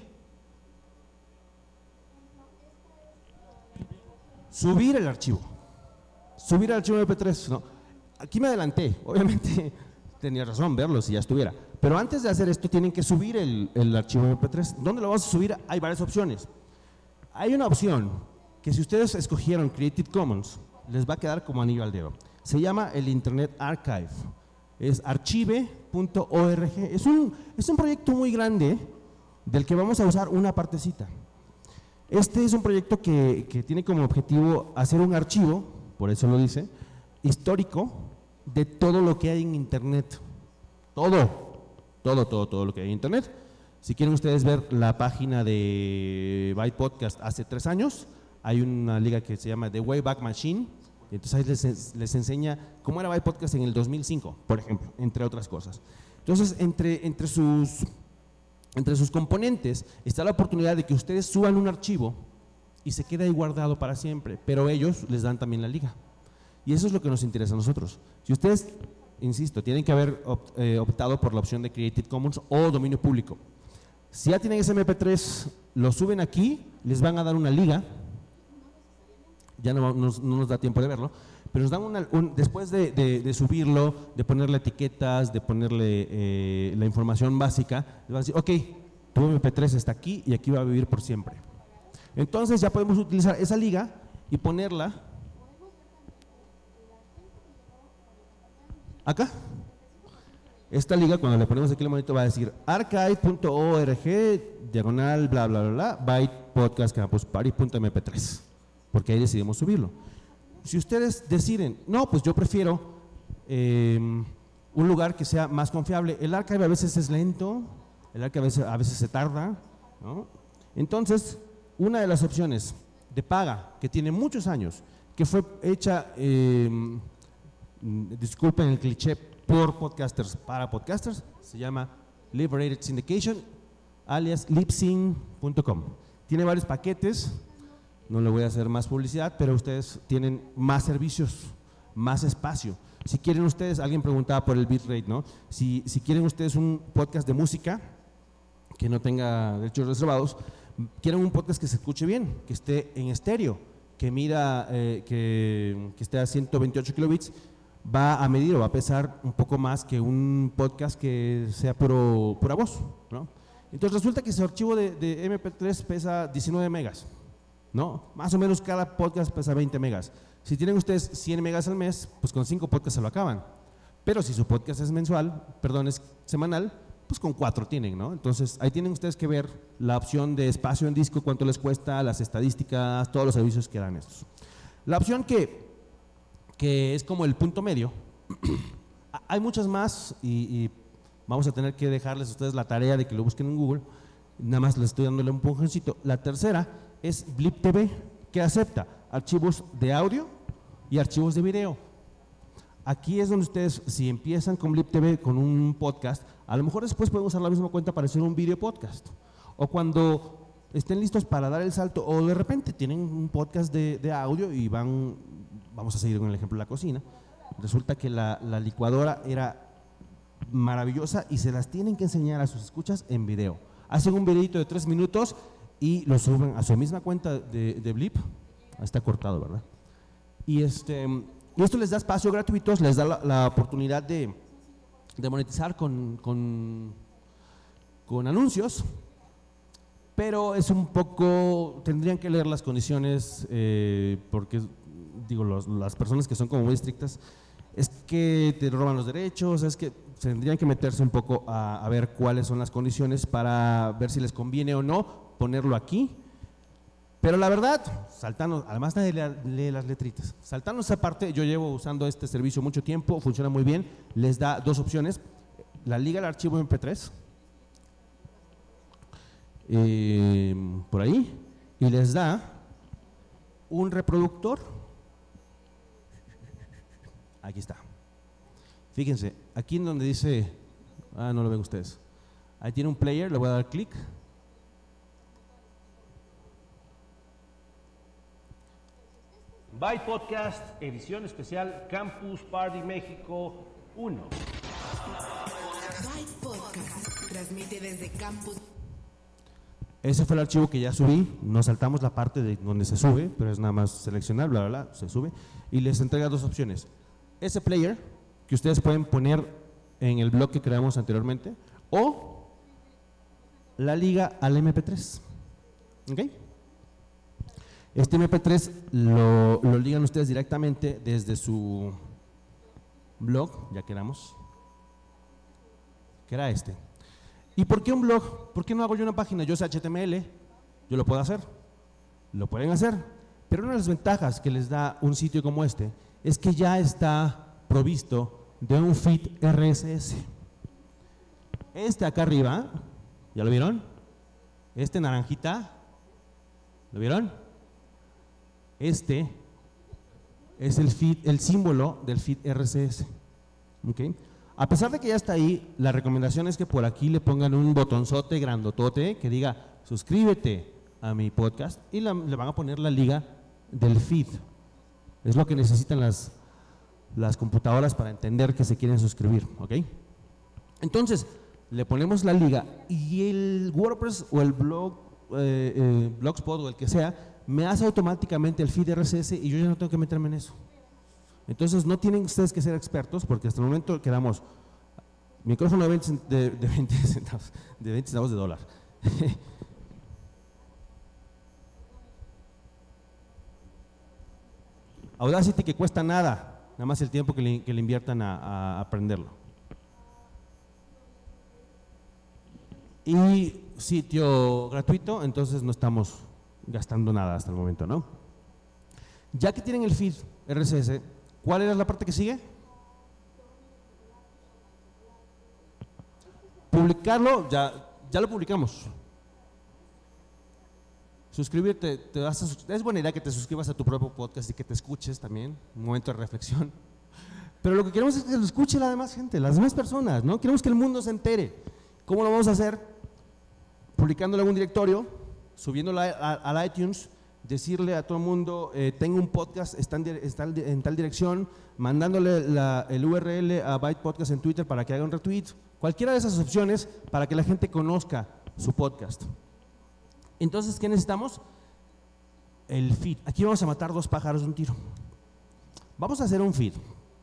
Subir el archivo. Subir el archivo eme pe tres. No. Aquí me adelanté, obviamente tenía razón verlo si ya estuviera. Pero antes de hacer esto tienen que subir el, el archivo eme pe tres. ¿Dónde lo vamos a subir? Hay varias opciones. Hay una opción que si ustedes escogieron Creative Commons, les va a quedar como anillo al dedo. Se llama el Internet Archive. Es archive punto org. Es un, es un proyecto muy grande del que vamos a usar una partecita. Este es un proyecto que, que tiene como objetivo hacer un archivo, por eso lo dice, histórico de todo lo que hay en Internet. Todo, todo, todo, todo lo que hay en Internet. Si quieren ustedes ver la página de Byte Podcast hace tres años, hay una liga que se llama The Wayback Machine, y entonces ahí les, les enseña cómo era Byte Podcast en el dos mil cinco, por ejemplo, entre otras cosas. Entonces, entre, entre, sus, entre sus componentes está la oportunidad de que ustedes suban un archivo y se quede ahí guardado para siempre, pero ellos les dan también la liga. Y eso es lo que nos interesa a nosotros. Si ustedes, insisto, tienen que haber opt, eh, optado por la opción de Creative Commons o dominio público. Si ya tienen ese eme pe tres, lo suben aquí, les van a dar una liga, ya no nos, no nos da tiempo de verlo, pero nos dan una, un, después de, de, de subirlo, de ponerle etiquetas, de ponerle eh, la información básica, les van a decir, ok, tu eme pe tres está aquí y aquí va a vivir por siempre. Entonces ya podemos utilizar esa liga y ponerla acá. Esta liga, cuando le ponemos aquí el monito, va a decir archive punto org, diagonal, bla, bla, bla, bla, Byte Podcast Campus Party punto eme pe tres, porque ahí decidimos subirlo. Si ustedes deciden, no, pues yo prefiero eh, un lugar que sea más confiable, el archive a veces es lento, el archive a veces, a veces se tarda, ¿no? Entonces, una de las opciones de paga, que tiene muchos años, que fue hecha, eh, disculpen el cliché, por podcasters, para podcasters, se llama Liberated Syndication, alias libsyn punto com. Tiene varios paquetes, no le voy a hacer más publicidad, pero ustedes tienen más servicios, más espacio. Si quieren ustedes, alguien preguntaba por el bitrate, ¿no? Si, si quieren ustedes un podcast de música que no tenga derechos reservados, quieren un podcast que se escuche bien, que esté en estéreo, que mida, eh, que, que esté a ciento veintiocho kilobits, va a medir o va a pesar un poco más que un podcast que sea puro, pura voz, ¿no? Entonces resulta que ese archivo de, de eme pe tres pesa diecinueve megas, ¿no? Más o menos cada podcast pesa veinte megas. Si tienen ustedes cien megas al mes, pues con cinco podcasts se lo acaban. Pero si su podcast es mensual, perdón, es semanal, pues con cuatro tienen, ¿no? Entonces ahí tienen ustedes que ver la opción de espacio en disco, cuánto les cuesta, las estadísticas, todos los servicios que dan estos. La opción que que es como el punto medio, hay muchas más y, y vamos a tener que dejarles a ustedes la tarea de que lo busquen en Google, nada más les estoy dándole un empujoncito. La tercera es Blip T V, que acepta archivos de audio y archivos de video. aquí es donde ustedes, si empiezan con Blip T V, con un podcast, a lo mejor después pueden usar la misma cuenta para hacer un video podcast. O cuando estén listos para dar el salto, o de repente tienen un podcast de, de audio y van, vamos a seguir con el ejemplo de la cocina, resulta que la, la licuadora era maravillosa y se las tienen que enseñar a sus escuchas en video. Hacen un videito de tres minutos y lo suben a su misma cuenta de, de Blip. Está cortado, ¿verdad? Y, este, y esto les da espacio gratuitos, les da la, la oportunidad de, de monetizar con, con, con anuncios, pero es un poco, tendrían que leer las condiciones, eh, porque digo, los, las personas que son como muy estrictas, es que te roban los derechos, es que tendrían que meterse un poco a, a ver cuáles son las condiciones para ver si les conviene o no ponerlo aquí. Pero la verdad, saltando, además nadie lee, lee las letritas, saltando esa parte, yo llevo usando este servicio mucho tiempo, funciona muy bien, les da dos opciones, la liga al archivo eme pe tres, eh, por ahí, y les da un reproductor, aquí está, fíjense, aquí en donde dice, ah no lo ven ustedes, ahí tiene un player, le voy a dar clic. Byte Podcast, edición especial Campus Party México uno. Byte Podcast transmite desde Campus. Ese fue el archivo que ya subí, nos saltamos la parte de donde se sube, pero es nada más seleccionar, bla, bla, bla, se sube, y les entrega dos opciones. Ese player, que ustedes pueden poner en el blog que creamos anteriormente, o la liga al eme pe tres. ¿Ok? Este eme pe tres lo, lo ligan ustedes directamente desde su blog, ya quedamos, que era este. ¿Y por qué un blog? ¿Por qué no hago yo una página? Yo sé hache te eme ele, yo lo puedo hacer, lo pueden hacer, pero una de las ventajas que les da un sitio como este es que ya está provisto de un feed erre ese ese. Este acá arriba, ¿ya lo vieron? Este naranjita, ¿lo vieron? Este es el feed, el símbolo del feed erre ese ese. ¿Okay? A pesar de que ya está ahí, la recomendación es que por aquí le pongan un botonzote grandotote que diga suscríbete a mi podcast y la, le van a poner la liga del feed. Es lo que necesitan las, las computadoras para entender que se quieren suscribir. ¿Okay? Entonces, le ponemos la liga y el WordPress o el blog, eh, eh, Blogspot o el que sea, me hace automáticamente el feed erre ese ese y yo ya no tengo que meterme en eso. Entonces no tienen ustedes que ser expertos porque hasta el momento quedamos micrófono de veinte, de, de veinte centavos, de veinte centavos de dólar. Audacity que cuesta nada, nada más el tiempo que le, que le inviertan a, a aprenderlo. Y sitio gratuito, entonces no estamos gastando nada hasta el momento, ¿no? Ya que tienen el feed erre ese ese, ¿cuál era la parte que sigue? Publicarlo, ya, ya lo publicamos. Suscribirte, te vas a, es buena idea que te suscribas a tu propio podcast y que te escuches también, un momento de reflexión. Pero lo que queremos es que lo escuche la demás gente, las demás personas, ¿no? Queremos que el mundo se entere. ¿Cómo lo vamos a hacer? Publicándolo en un directorio, subiéndolo al iTunes, decirle a todo el mundo, eh, tengo un podcast, está en, está en tal dirección, mandándole la, el u erre ele a Byte Podcast en Twitter para que haga un retweet, cualquiera de esas opciones para que la gente conozca su podcast. Entonces, ¿qué necesitamos? El feed. Aquí vamos a matar dos pájaros de un tiro. Vamos a hacer un feed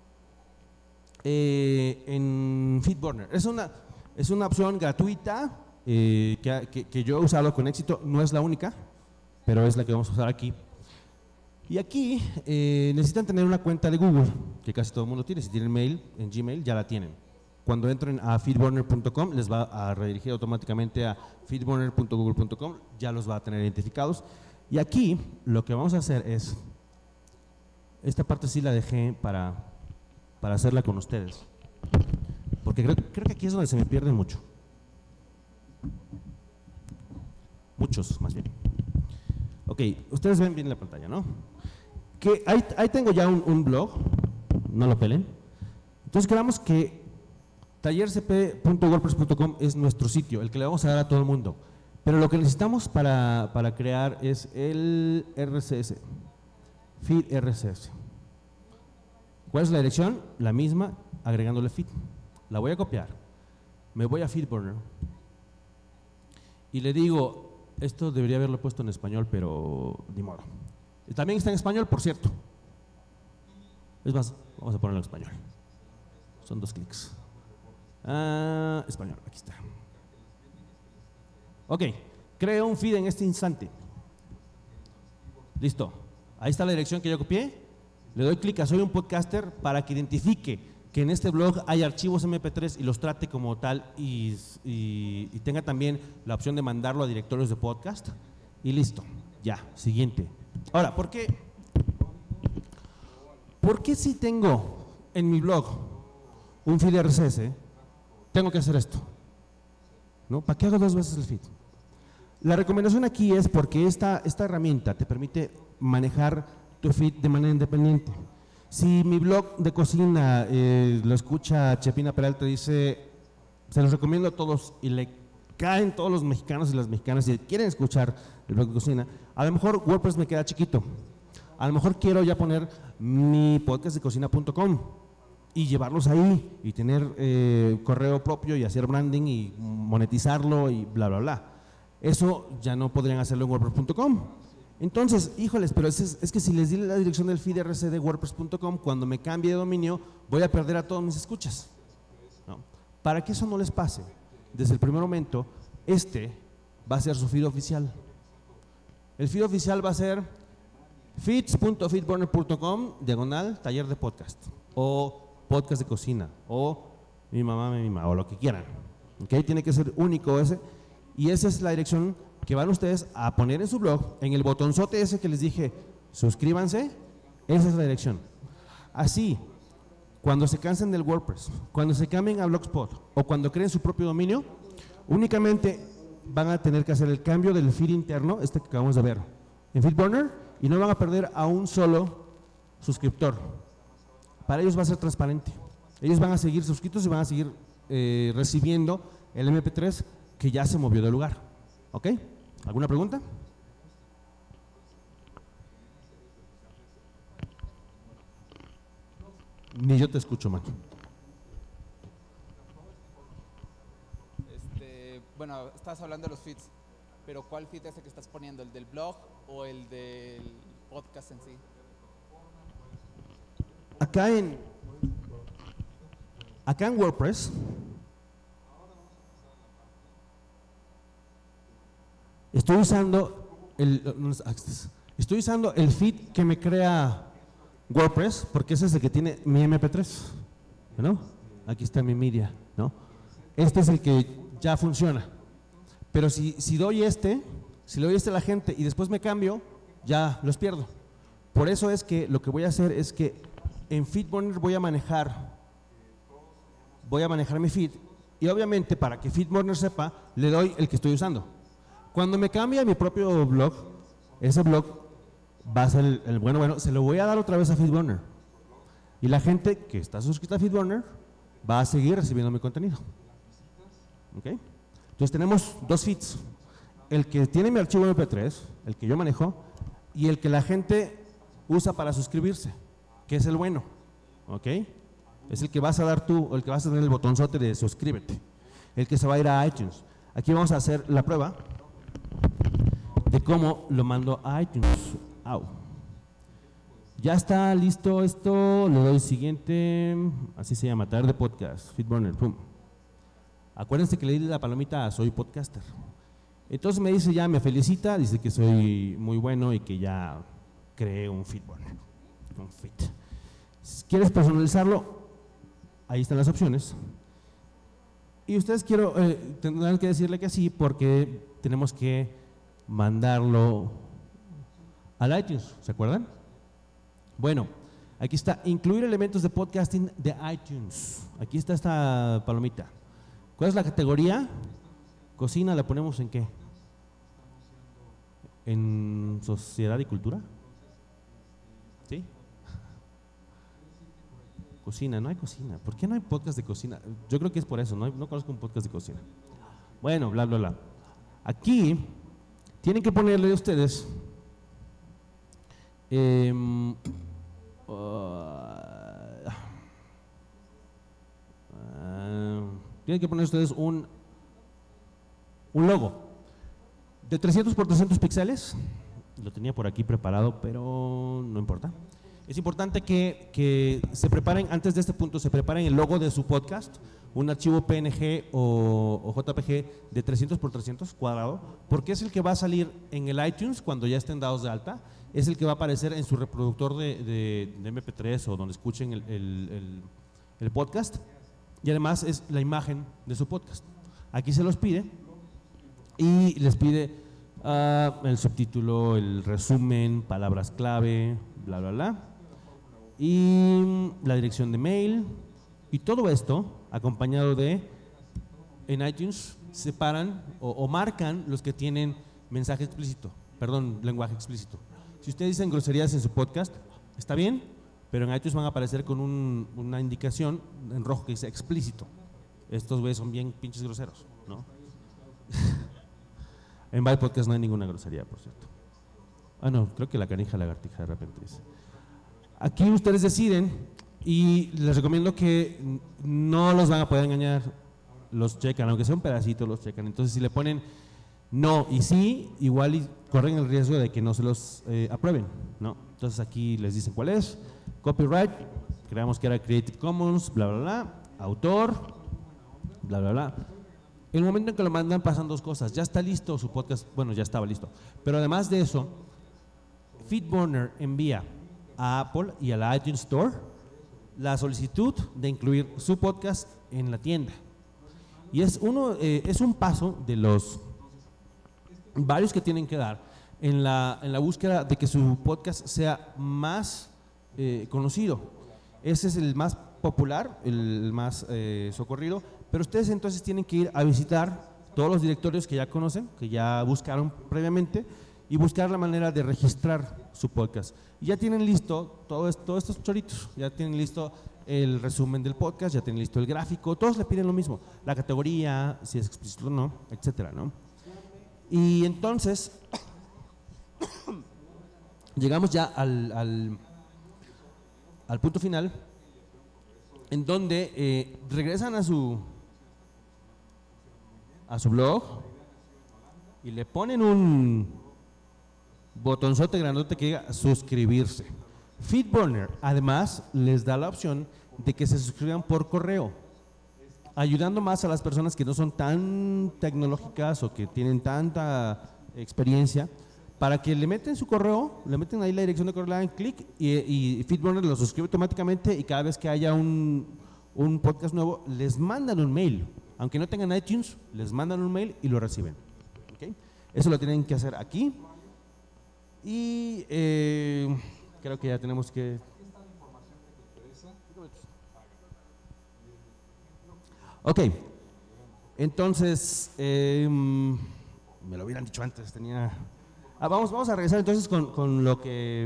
eh, en FeedBurner. Es una, es una opción gratuita eh, que, que, que yo he usado con éxito, no es la única, pero es la que vamos a usar aquí. Y aquí eh, necesitan tener una cuenta de Google, que casi todo el mundo tiene. Si tienen mail en Gmail, ya la tienen. Cuando entren a feedburner punto com, les va a redirigir automáticamente a feedburner punto google punto com, ya los va a tener identificados. Y aquí lo que vamos a hacer es, esta parte sí la dejé para, para hacerla con ustedes, porque creo, creo que aquí es donde se me pierde mucho. Muchos, más bien. Ok, ustedes ven bien la pantalla, ¿no? Que ahí, ahí tengo ya un, un blog, no lo pelen. Entonces quedamos que taller c p punto wordpress punto com es nuestro sitio, el que le vamos a dar a todo el mundo. Pero lo que necesitamos para, para crear es el R S S, feed R S S. ¿Cuál es la dirección? La misma, agregándole feed. La voy a copiar, me voy a FeedBurner y le digo, esto debería haberlo puesto en español, pero ni modo. Y también está en español, por cierto. Es más, vamos a ponerlo en español. Son dos clics. Ah, español, aquí está. Ok, creo un feed en este instante. Listo. Ahí está la dirección que yo copié. Le doy clic a Soy un podcaster para que identifique que en este blog hay archivos eme pe tres y los trate como tal y, y, y tenga también la opción de mandarlo a directorios de podcast. Y listo. Ya, siguiente. Ahora, ¿por qué? ¿Por qué si tengo en mi blog un feed R S S, tengo que hacer esto? ¿No? ¿Para qué hago dos veces el feed? La recomendación aquí es porque esta, esta herramienta te permite manejar tu feed de manera independiente. Si mi blog de cocina eh, lo escucha Chepina Peralta, dice, se los recomiendo a todos y le caen todos los mexicanos y las mexicanas y quieren escuchar el blog de cocina, a lo mejor WordPress me queda chiquito. A lo mejor quiero ya poner mi podcast de cocina punto com y llevarlos ahí y tener eh, correo propio y hacer branding y monetizarlo y bla, bla, bla. Eso ya no podrían hacerlo en WordPress punto com. Entonces, híjoles, pero es, es que si les di la dirección del feed R S de WordPress punto com, cuando me cambie de dominio, voy a perder a todos mis escuchas, ¿no? Para que eso no les pase, desde el primer momento, este va a ser su feed oficial. El feed oficial va a ser feeds punto feedburner punto com, diagonal, taller de podcast, o podcast de cocina, o mi mamá me mima, o lo que quieran. ¿Okay? Tiene que ser único ese, y esa es la dirección que van ustedes a poner en su blog, en el botonzote ese que les dije, suscríbanse, esa es la dirección. Así, cuando se cansen del WordPress, cuando se cambien a Blogspot o cuando creen su propio dominio, únicamente van a tener que hacer el cambio del feed interno, este que acabamos de ver, en FeedBurner, y no van a perder a un solo suscriptor. Para ellos va a ser transparente. Ellos van a seguir suscritos y van a seguir eh, recibiendo el eme pe tres que ya se movió del lugar. ¿Ok? ¿Alguna pregunta? Ni yo te escucho, man. Este, bueno, estás hablando de los feeds, pero ¿cuál feed es el que estás poniendo? ¿El del blog o el del podcast en sí? Acá en, acá en WordPress estoy usando el, estoy usando el feed que me crea WordPress, porque ese es el que tiene mi eme pe tres, ¿no? Aquí está mi media, ¿no? Este es el que ya funciona. Pero si, si doy este, si le doy este a la gente y después me cambio, ya los pierdo. Por eso es que lo que voy a hacer es que en FeedBurner voy a manejar, voy a manejar mi feed, y obviamente para que FeedBurner sepa, le doy el que estoy usando. Cuando me cambie a mi propio blog, ese blog va a ser el, el bueno, bueno, se lo voy a dar otra vez a FeedBurner. Y la gente que está suscrita a FeedBurner va a seguir recibiendo mi contenido. ¿Ok? Entonces tenemos dos feeds. El que tiene mi archivo eme pe tres, el que yo manejo, y el que la gente usa para suscribirse, que es el bueno. ¿Ok? Es el que vas a dar tú, o el que vas a tener el botonzote de suscríbete. El que se va a ir a iTunes. Aquí vamos a hacer la prueba de cómo lo mando a iTunes. Au. Ya está listo esto, le doy siguiente, así se llama, taller de podcast, FeedBurner, pum. Acuérdense que le di la palomita a Soy Podcaster. Entonces me dice ya, me felicita, dice que soy muy bueno y que ya creé un FeedBurner, un feed. Si quieres personalizarlo, ahí están las opciones. Y ustedes quiero, eh, tendrán que decirle que sí, porque tenemos que mandarlo al iTunes, ¿se acuerdan? Bueno, aquí está, incluir elementos de podcasting de iTunes. Aquí está esta palomita. ¿Cuál es la categoría? Cocina, ¿la ponemos en qué? ¿En sociedad y cultura? ¿Sí? Cocina, no hay cocina. ¿Por qué no hay podcast de cocina? Yo creo que es por eso, no, hay- no conozco un podcast de cocina. Bueno, bla, bla, bla. Aquí tienen que ponerle ustedes em, uh, uh, tienen que poner ustedes un un logo de trescientos por trescientos píxeles. Lo tenía por aquí preparado, pero no importa. Es importante que, que se preparen, antes de este punto, se preparen el logo de su podcast, un archivo P N G o, o J P G de trescientos por trescientos cuadrado, porque es el que va a salir en el iTunes cuando ya estén dados de alta, es el que va a aparecer en su reproductor de, de, de eme pe tres o donde escuchen el, el, el, el podcast, y además es la imagen de su podcast. Aquí se los pide y les pide uh, el subtítulo, el resumen, palabras clave, bla, bla, bla, y la dirección de mail, y todo esto acompañado de, en iTunes separan o, o marcan los que tienen mensaje explícito, perdón, lenguaje explícito. Si ustedes dicen groserías en su podcast, está bien, pero en iTunes van a aparecer con un, una indicación en rojo que dice explícito. Estos güeyes son bien pinches groseros, ¿no? En Byte Podcast no hay ninguna grosería, por cierto. Ah, no, creo que la canija lagartija de repente dice. Aquí ustedes deciden y les recomiendo que no los van a poder engañar, los checan, aunque sea un pedacito los checan. Entonces si le ponen no y sí, igual y corren el riesgo de que no se los eh, aprueben, ¿no? Entonces aquí les dicen cuál es, copyright, creamos que era Creative Commons, bla, bla, bla, autor, bla, bla, bla. En el momento en que lo mandan pasan dos cosas, ya está listo su podcast, bueno, ya estaba listo, pero además de eso, Feedburner envía a Apple y a la iTunes Store la solicitud de incluir su podcast en la tienda. Y es, uno, eh, es un paso de los varios que tienen que dar en la, en la búsqueda de que su podcast sea más eh, conocido. Ese es el más popular, el más eh, socorrido, pero ustedes entonces tienen que ir a visitar todos los directorios que ya conocen, que ya buscaron previamente, y buscar la manera de registrar su podcast. Y ya tienen listo todo esto, todos estos choritos, ya tienen listo el resumen del podcast, ya tienen listo el gráfico, todos le piden lo mismo, la categoría, si es explícito o no, etcétera, ¿no? Y entonces llegamos ya al, al, al punto final, en donde eh, regresan a su a su blog y le ponen un botonzote grandote que diga suscribirse. Feedburner además les da la opción de que se suscriban por correo, ayudando más a las personas que no son tan tecnológicas o que tienen tanta experiencia, para que le meten su correo, le meten ahí la dirección de correo, le dan clic y, y Feedburner lo suscribe automáticamente, y cada vez que haya un, un podcast nuevo les mandan un mail, aunque no tengan iTunes, les mandan un mail y lo reciben. ¿Okay? Eso lo tienen que hacer aquí. Y eh, creo que ya tenemos que… Ok, entonces, eh, me lo hubieran dicho antes, tenía… Ah, vamos, vamos a regresar entonces con, con lo que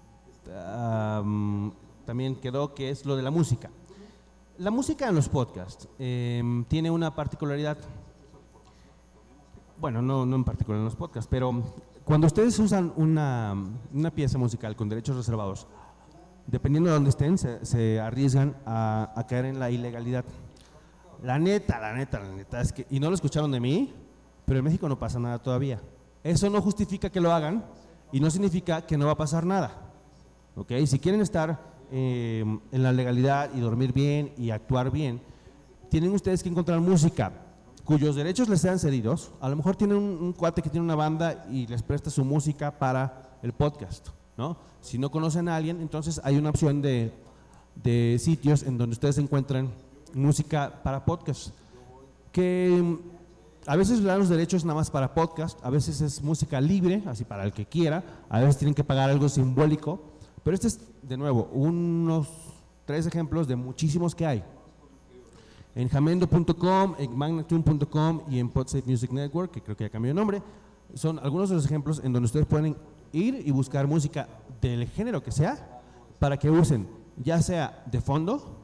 um, también quedó, que es lo de la música. La música en los podcasts eh, tiene una particularidad, bueno, no, no en particular en los podcasts, pero cuando ustedes usan una, una pieza musical con derechos reservados, dependiendo de dónde estén, se, se arriesgan a, a caer en la ilegalidad. La neta, la neta, la neta, es que, y no lo escucharon de mí, pero en México no pasa nada todavía. Eso no justifica que lo hagan y no significa que no va a pasar nada. ¿Ok? Si quieren estar eh, en la legalidad y dormir bien y actuar bien, tienen ustedes que encontrar música cuyos derechos les sean cedidos. A lo mejor tienen un, un cuate que tiene una banda y les presta su música para el podcast, ¿no? Si no conocen a alguien, entonces hay una opción de, de sitios en donde ustedes encuentran música para podcast, que a veces le dan los derechos nada más para podcast, a veces es música libre, así para el que quiera, a veces tienen que pagar algo simbólico, pero este es, de nuevo, unos tres ejemplos de muchísimos que hay. En jamendo punto com, en magnatune punto com y en Podsafe Music Network, que creo que ya cambió de nombre, son algunos de los ejemplos en donde ustedes pueden ir y buscar música del género que sea, para que usen, ya sea de fondo,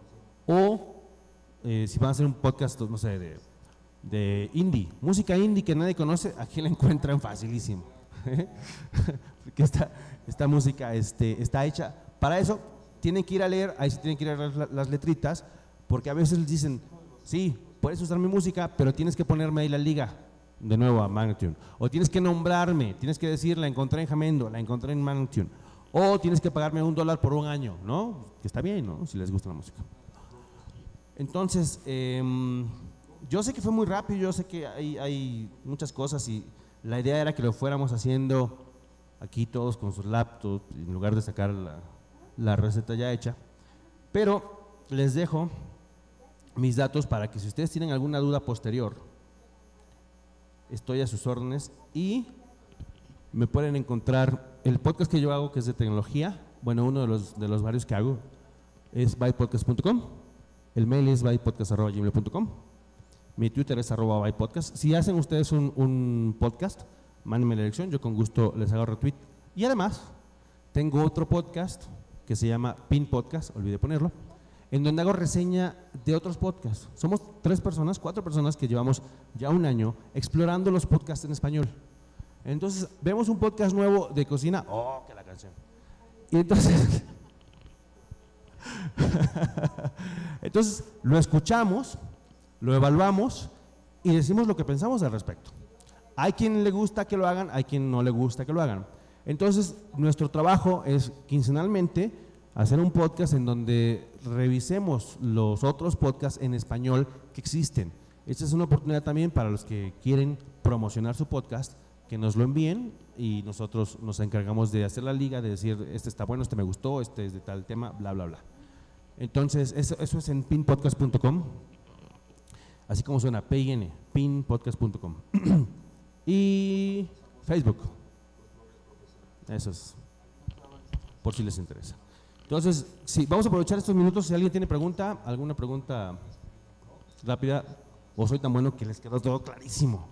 O eh, si van a hacer un podcast, no sé, de, de indie, música indie que nadie conoce, aquí la encuentran facilísimo. Porque esta, esta música este, está hecha para eso. Tienen que ir a leer, ahí sí tienen que ir a leer las, las letritas, porque a veces les dicen, sí, puedes usar mi música, pero tienes que ponerme ahí la liga, de nuevo a Magnatune. O tienes que nombrarme, tienes que decir, la encontré en Jamendo, la encontré en Magnatune. O tienes que pagarme un dólar por un año, ¿no? Que está bien, ¿no? Si les gusta la música. Entonces, eh, yo sé que fue muy rápido, yo sé que hay, hay muchas cosas y la idea era que lo fuéramos haciendo aquí todos con sus laptops, en lugar de sacar la, la receta ya hecha. Pero les dejo mis datos para que si ustedes tienen alguna duda posterior, estoy a sus órdenes y me pueden encontrar el podcast que yo hago, que es de tecnología. Bueno, uno de los, de los varios que hago es bytepodcast punto com. El mail es bytepodcast arroba gmail punto com. Mi Twitter es arroba bytepodcast. Si hacen ustedes un, un podcast, mándenme la dirección, yo con gusto les hago retweet. Y además, tengo otro podcast que se llama Pin Podcast, olvidé ponerlo, en donde hago reseña de otros podcasts. Somos tres personas, cuatro personas que llevamos ya un año explorando los podcasts en español. Entonces, vemos un podcast nuevo de cocina, ¡oh, que la canción! Y entonces, entonces lo escuchamos, lo evaluamos y decimos lo que pensamos al respecto. Hay quien le gusta que lo hagan, hay quien no le gusta que lo hagan. Entonces, nuestro trabajo es quincenalmente hacer un podcast en donde revisemos los otros podcasts en español que existen. Esta es una oportunidad también para los que quieren promocionar su podcast, que nos lo envíen y nosotros nos encargamos de hacer la liga, de decir, este está bueno, este me gustó, este es de tal tema, bla, bla, bla. Entonces, eso, eso es en pin podcast punto com, así como suena, P I N, pin podcast punto com. Y Facebook. Eso es, por si les interesa. Entonces, sí, vamos a aprovechar estos minutos. Si alguien tiene pregunta, alguna pregunta rápida, o soy tan bueno que les quedó todo clarísimo.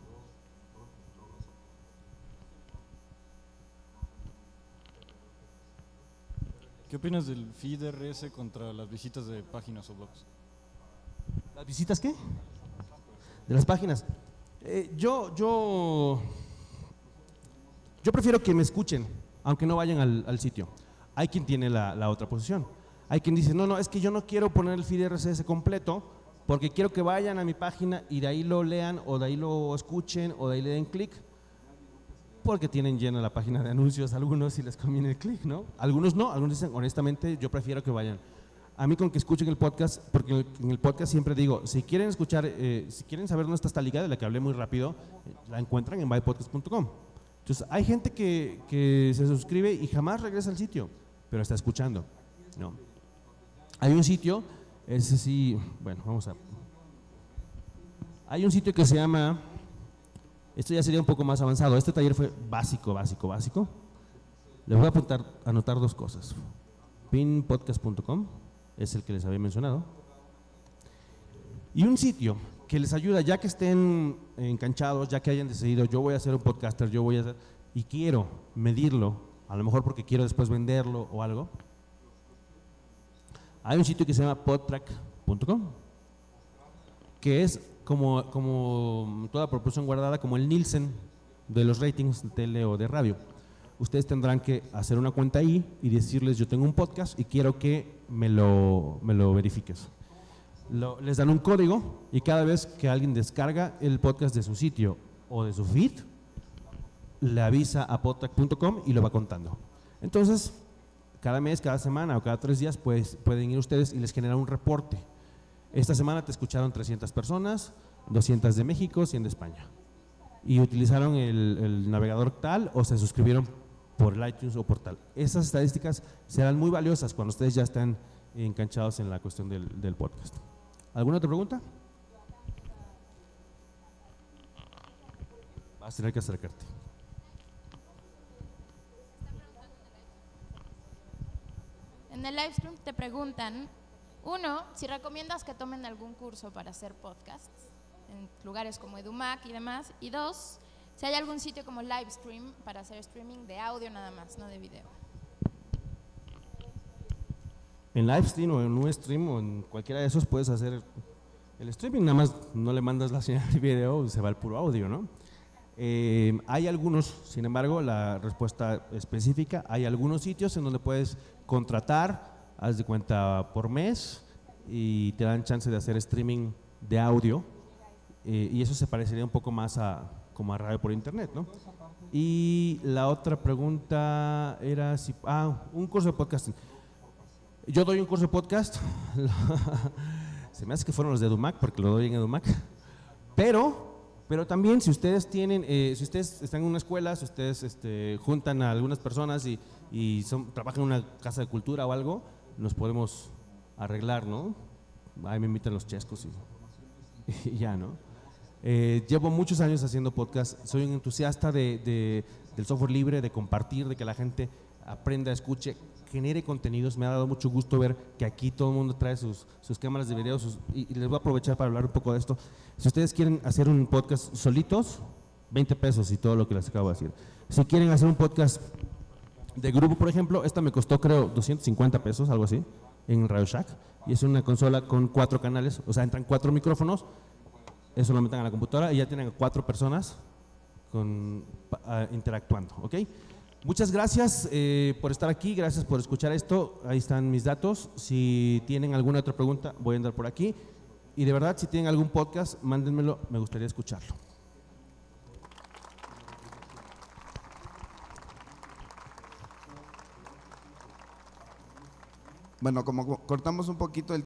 ¿Qué opinas del feed R S contra las visitas de páginas o blogs? ¿Las visitas qué? De las páginas. Eh, yo, yo, yo prefiero que me escuchen, aunque no vayan al, al sitio. Hay quien tiene la, la otra posición. Hay quien dice, no, no, es que yo no quiero poner el feed R S S completo porque quiero que vayan a mi página y de ahí lo lean o de ahí lo escuchen o de ahí le den clic, porque tienen llena la página de anuncios algunos y les conviene el clic, ¿no? Algunos no, algunos dicen, honestamente, yo prefiero que vayan. A mí con que escuchen el podcast, porque en el podcast siempre digo, si quieren escuchar, eh, si quieren saber dónde está esta liga de la que hablé muy rápido, eh, la encuentran en bytepodcast punto com. Entonces, hay gente que, que se suscribe y jamás regresa al sitio, pero está escuchando, ¿no? Hay un sitio, ese sí, bueno, vamos a… Hay un sitio que se llama… Esto ya sería un poco más avanzado. Este taller fue básico, básico, básico. Les voy a apuntar, anotar dos cosas. pin podcast punto com es el que les había mencionado. Y un sitio que les ayuda, ya que estén enganchados, ya que hayan decidido, yo voy a ser un podcaster, yo voy a hacer, y quiero medirlo, a lo mejor porque quiero después venderlo o algo. Hay un sitio que se llama podtrack punto com, que es como, como toda proporción guardada, como el Nielsen de los ratings de tele o de radio. Ustedes tendrán que hacer una cuenta ahí y decirles, yo tengo un podcast y quiero que me lo, me lo verifiques. Lo, les dan un código y cada vez que alguien descarga el podcast de su sitio o de su feed, le avisa a podtrack punto com y lo va contando. Entonces, cada mes, cada semana o cada tres días pues, pueden ir ustedes y les genera un reporte. Esta semana te escucharon trescientas personas, doscientas de México, cien de España. Y utilizaron el, el navegador tal o se suscribieron por el iTunes o por tal. Esas estadísticas serán muy valiosas cuando ustedes ya están enganchados en la cuestión del, del podcast. ¿Alguna otra pregunta? Vas a tener que acercarte. En el live stream te preguntan, uno, si recomiendas que tomen algún curso para hacer podcasts en lugares como EduMac y demás, y dos, si hay algún sitio como Livestream para hacer streaming de audio nada más, no de video. en Livestream o en Ustream o en cualquiera de esos puedes hacer el streaming, nada más no le mandas la señal de video, se va el puro audio, ¿no? Eh, hay algunos, sin embargo, la respuesta específica, hay algunos sitios en donde puedes contratar, haz de cuenta por mes y te dan chance de hacer streaming de audio eh, y eso se parecería un poco más a como a radio por internet, ¿no? Y la otra pregunta era si, ah, un curso de podcasting. Yo doy un curso de podcast, se me hace que fueron los de EduMac porque lo doy en EduMac, pero, pero también si ustedes tienen, eh, si ustedes están en una escuela, si ustedes este, juntan a algunas personas y, y son, trabajan en una casa de cultura o algo, nos podemos arreglar, ¿no? Ahí me invitan los chescos y, y ya, ¿no? Eh, llevo muchos años haciendo podcast, soy un entusiasta de, de, del software libre, de compartir, de que la gente aprenda, escuche, genere contenidos. Me ha dado mucho gusto ver que aquí todo el mundo trae sus, sus cámaras de video sus, y, y les voy a aprovechar para hablar un poco de esto. Si ustedes quieren hacer un podcast solitos, veinte pesos y todo lo que les acabo de decir. Si quieren hacer un podcast de grupo, por ejemplo, esta me costó creo doscientos cincuenta pesos, algo así, en Radio Shack, y es una consola con cuatro canales, o sea, entran cuatro micrófonos. Eso lo meten a la computadora y ya tienen a cuatro personas con, uh, interactuando, ¿ok? Muchas gracias eh, por estar aquí, gracias por escuchar esto, ahí están mis datos. Si tienen alguna otra pregunta, voy a andar por aquí. Y de verdad, si tienen algún podcast, mándenmelo, me gustaría escucharlo. Bueno, como cortamos un poquito el